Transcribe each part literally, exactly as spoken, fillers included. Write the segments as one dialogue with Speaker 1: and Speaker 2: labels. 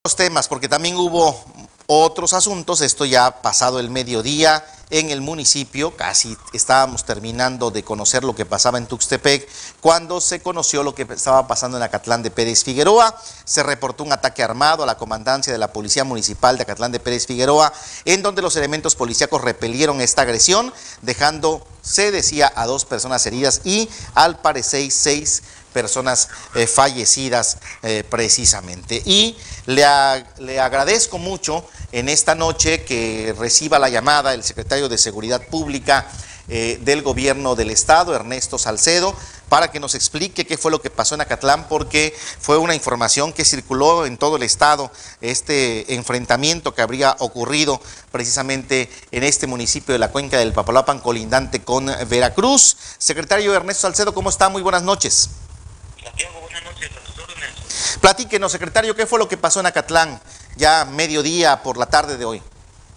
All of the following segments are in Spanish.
Speaker 1: Temas, porque también hubo otros asuntos, esto ya pasado el mediodía en el municipio, casi estábamos terminando de conocer lo que pasaba en Tuxtepec, cuando se conoció lo que estaba pasando en Acatlán de Pérez Figueroa. Se reportó un ataque armado a la comandancia de la Policía Municipal de Acatlán de Pérez Figueroa, en donde los elementos policíacos repelieron esta agresión, dejando, se decía, a dos personas heridas y al parecer seis personas eh, fallecidas eh, precisamente. Y le, a, le agradezco mucho en esta noche que reciba la llamada el secretario de Seguridad Pública eh, del Gobierno del Estado, Ernesto Salcedo, para que nos explique qué fue lo que pasó en Acatlán, porque fue una información que circuló en todo el estado, este enfrentamiento que habría ocurrido precisamente en este municipio de la cuenca del Papaloapan, colindante con Veracruz. Secretario Ernesto Salcedo, ¿cómo está? Muy buenas noches.
Speaker 2: Santiago, buenas noches, a tus órdenes.
Speaker 1: Platíquenos, secretario, ¿qué fue lo que pasó en Acatlán ya mediodía por la tarde de hoy?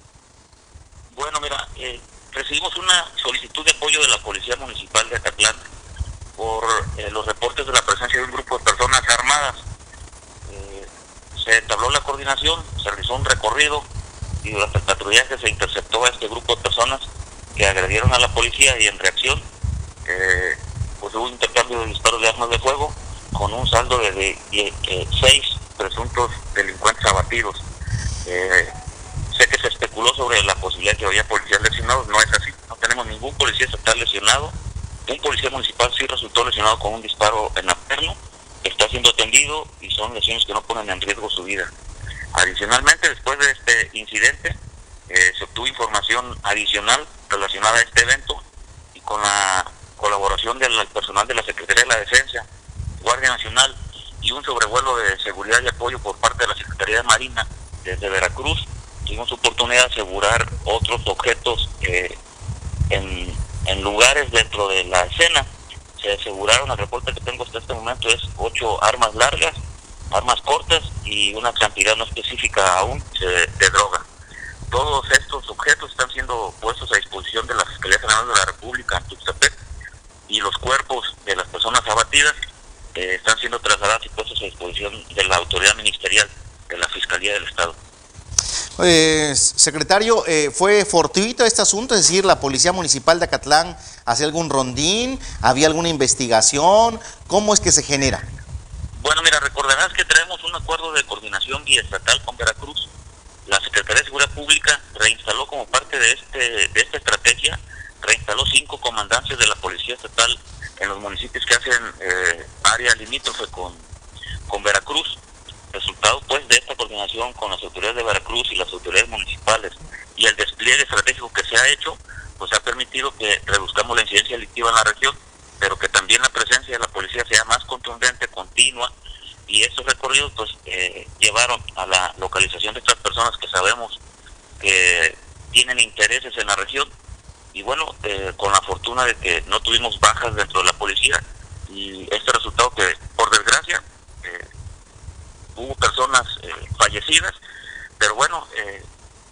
Speaker 2: Bueno, mira, eh, recibimos una solicitud de apoyo de la Policía Municipal de Acatlán por eh, los reportes de la presencia de un grupo de personas armadas. Eh, se entabló la coordinación, se realizó un recorrido y durante el patrullaje se interceptó a este grupo de personas que agredieron a la policía y en reacción eh, pues hubo un intercambio de disparos de armas de fuego con un saldo de, de, de, de seis presuntos delincuentes abatidos. Eh, sé que se especuló sobre la posibilidad de que había policías lesionados, no es así, no tenemos ningún policía estatal lesionado. Un policía municipal sí resultó lesionado con un disparo en la pierna, está siendo atendido y son lesiones que no ponen en riesgo su vida. Adicionalmente, después de este incidente, eh, se obtuvo información adicional relacionada a este evento y con la colaboración del personal de la Secretaría de la Defensa, Guardia Nacional y un sobrevuelo de seguridad y apoyo por parte de la Secretaría de Marina desde Veracruz, tuvimos oportunidad de asegurar otros objetos eh, en, en lugares dentro de la escena. Se aseguraron, el reporte que tengo hasta este momento es ocho armas largas, armas cortas y una cantidad no específica aún de, de droga. Todos estos objetos están siendo puestos a disposición de la Fiscalía General de la República en Tuxtepec y los cuerpos de las personas abatidas eh, están siendo trasladados y puestos a disposición de la autoridad ministerial de la Fiscalía del Estado.
Speaker 1: Eh, secretario, eh, ¿fue fortuito este asunto? Es decir, ¿la Policía Municipal de Acatlán hacía algún rondín? ¿Había alguna investigación? ¿Cómo es que se genera?
Speaker 2: Bueno, mira, recordarás que tenemos un acuerdo de coordinación biestatal con Veracruz. La Secretaría de Seguridad Pública reinstaló como parte de este de esta estrategia, reinstaló cinco comandancias de la Policía Estatal en los municipios que hacen eh, área limítrofe con, con Veracruz. Resultado pues de esta coordinación con las autoridades de Veracruz y las autoridades municipales y el despliegue estratégico que se ha hecho, pues ha permitido que reduzcamos la incidencia delictiva en la región, pero que también la presencia de la policía sea más contundente, continua, y estos recorridos pues eh, llevaron a la localización de estas personas que sabemos que tienen intereses en la región, y bueno, eh, con la fortuna de que no tuvimos bajas dentro de la policía, y este resultado que por desgracia eh, hubo personas eh, fallecidas, pero bueno, eh,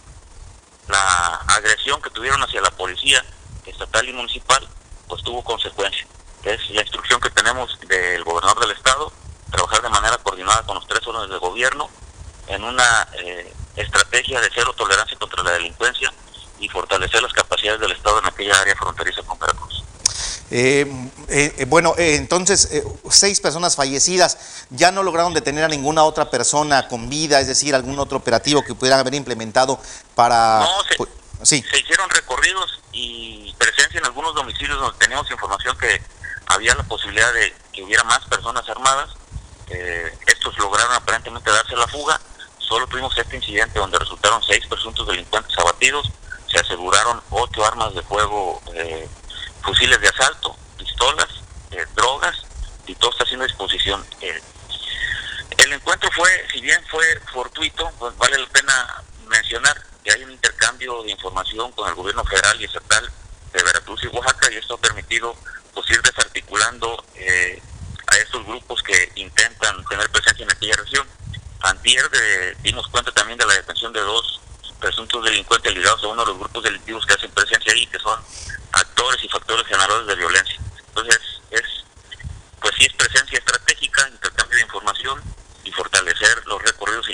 Speaker 2: la agresión que tuvieron hacia la policía estatal y municipal pues tuvo consecuencias. Es la instrucción que tenemos del gobernador del estado, trabajar de manera coordinada con los tres órdenes de gobierno en una eh, estrategia de cero tolerancia contra la delincuencia y fortalecer las capacidades del estado en aquella área fronteriza con Veracruz.
Speaker 1: Eh, eh, bueno, eh, entonces, eh, seis personas fallecidas, ¿ya no lograron detener a ninguna otra persona con vida? Es decir, algún otro operativo que pudieran haber implementado para...
Speaker 2: No, se,
Speaker 1: pues, sí.
Speaker 2: se hicieron recorridos y presencia en algunos domicilios donde teníamos información que había la posibilidad de que hubiera más personas armadas. Eh, estos lograron aparentemente darse la fuga. Solo tuvimos este incidente donde resultaron seis presuntos delincuentes abatidos. Se aseguraron ocho armas de fuego, eh, fusiles de asalto, pistolas, eh, drogas, y todo está haciendo disposición. Eh, el encuentro fue, si bien fue fortuito, pues vale la pena mencionar que hay un intercambio de información con el gobierno federal y estatal de Veracruz y Oaxaca, y esto ha permitido pues ir desarticulando eh, a estos grupos que intentan tener presencia en aquella región. Antier de, dimos cuenta también de la detención de dos presuntos delincuentes ligados a uno de los grupos delictivos que hacen presencia ahí, que son actores y factores generadores de violencia. Entonces, es pues sí es presencia estratégica, intercambio de información y fortalecer los recorridos y la presencia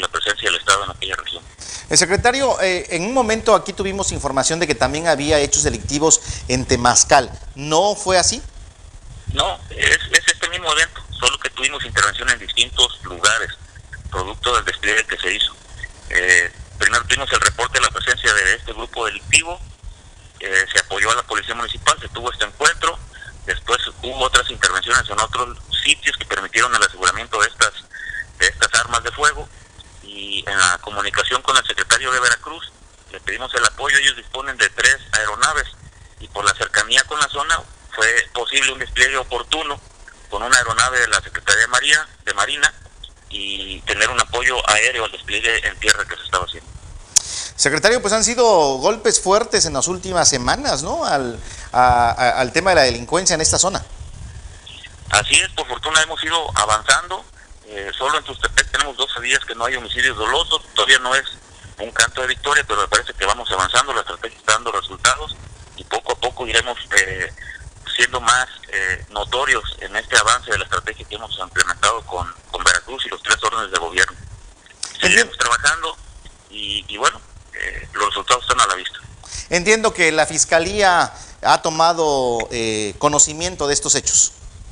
Speaker 2: presencia del Estado en aquella región.
Speaker 1: El secretario, eh, en un momento aquí tuvimos información de que también había hechos delictivos en Temazcal. ¿No fue así?
Speaker 2: No, es, es este mismo evento, solo que tuvimos intervención en distintos lugares, producto del despliegue que se hizo. Eh, primero tuvimos el reporte de la presencia de este grupo delictivo, eh, se apoyó a la Policía Municipal, se tuvo este encuentro, después hubo otras intervenciones en otros sitios que permitieron el aseguramiento de estas, de estas armas de fuego, y en la comunicación con el secretario de Veracruz le pedimos el apoyo. Ellos disponen de tres aeronaves y por la cercanía con la zona fue posible un despliegue oportuno con una aeronave de la Secretaría de María, de Marina, y tener un apoyo aéreo al despliegue en tierra que se estaba haciendo.
Speaker 1: Secretario, pues han sido golpes fuertes en las últimas semanas, ¿no? Al, a, a, al tema de la delincuencia en esta zona.
Speaker 2: Así es, por fortuna hemos ido avanzando. Eh, solo en Tuxtepec tenemos doce días que no hay homicidios dolosos, todavía no es un canto de victoria, pero me parece que vamos avanzando, la estrategia está dando resultados y poco a poco iremos eh, siendo más eh, notorios en este avance de la estrategia que hemos implementado con, con Veracruz y los tres órdenes de gobierno. Seguiremos trabajando y, y bueno, eh, los resultados están a la vista.
Speaker 1: Entiendo que la Fiscalía ha tomado eh, conocimiento de estos hechos.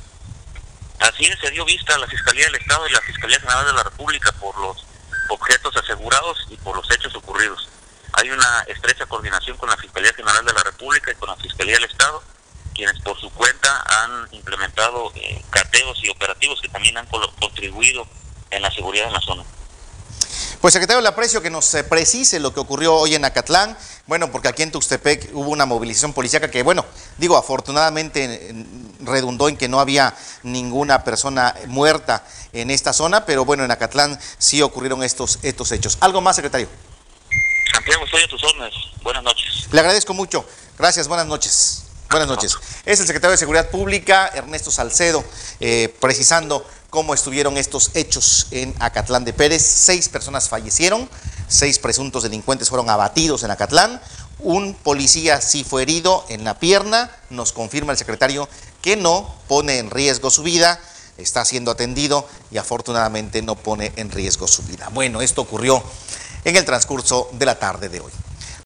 Speaker 2: Así es, se dio vista a la Fiscalía del Estado y la Fiscalía General de la República por los objetos asegurados y por los hechos ocurridos. Hay una estrecha coordinación con la Fiscalía General de la República y con la Fiscalía del Estado, quienes por su cuenta han implementado eh, cateos y operativos que también han contribuido en la seguridad en la zona.
Speaker 1: Pues secretario, le aprecio que nos eh, precise lo que ocurrió hoy en Acatlán, bueno, porque aquí en Tuxtepec hubo una movilización policíaca que, bueno, digo, afortunadamente redundó en que no había ninguna persona muerta en esta zona, pero bueno, en Acatlán sí ocurrieron estos, estos hechos. ¿Algo más, secretario?
Speaker 2: Santiago, estoy a tus órdenes. Buenas noches.
Speaker 1: Le agradezco mucho. Gracias, buenas noches. Buenas noches. Es el secretario de Seguridad Pública, Ernesto Salcedo, eh, precisando cómo estuvieron estos hechos en Acatlán de Pérez. Seis personas fallecieron, seis presuntos delincuentes fueron abatidos en Acatlán, un policía sí fue herido en la pierna, nos confirma el secretario que no pone en riesgo su vida, está siendo atendido y afortunadamente no pone en riesgo su vida. Bueno, esto ocurrió en el transcurso de la tarde de hoy.